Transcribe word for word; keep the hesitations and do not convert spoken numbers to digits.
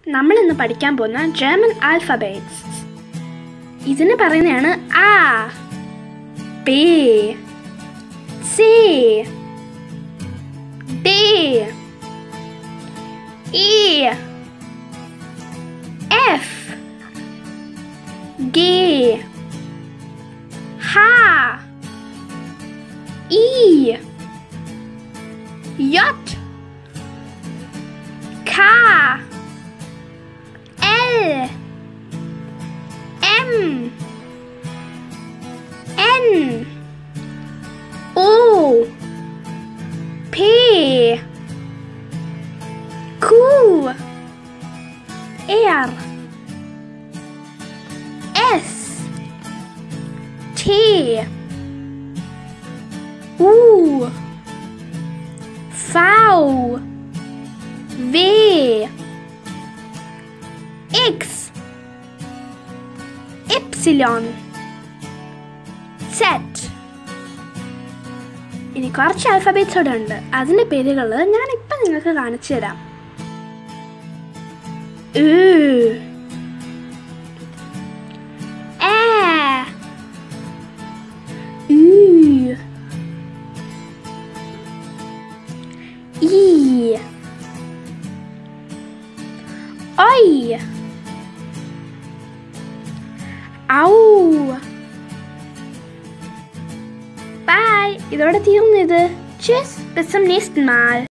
നമ്മൾ ഇന്ന് പഠിക്കാൻ പോകുന്ന ജർമ്മൻ ആൽഫബറ്റ്സ്. ഇതിന് പറയുന്നതാണ് A, B, C, D, E, F, G, H, I, J, K, L, M, N, O, P, Q, R, S, T, U, V, W, X, Y, Z. ഇനി കുറച്ച് alphabets കൂടെ ഉണ്ട്. അതിൻ്റെ പേരുകൾ ഞാൻ ഇപ്പം നിങ്ങൾക്ക് കാണിച്ചു തരാം. Ö, Ä, Y, I, Oi, Au. Bye, ഇതോടെ തീർന്നു ഇത്. Tschüss, bis zum nächsten Mal.